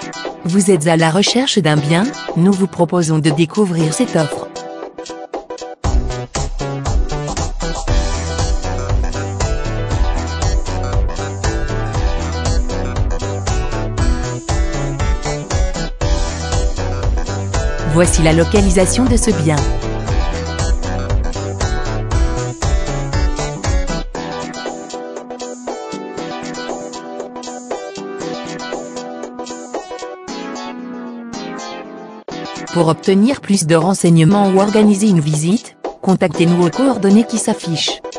Vous êtes à la recherche d'un bien? Nous vous proposons de découvrir cette offre. Voici la localisation de ce bien. Pour obtenir plus de renseignements ou organiser une visite, contactez-nous aux coordonnées qui s'affichent.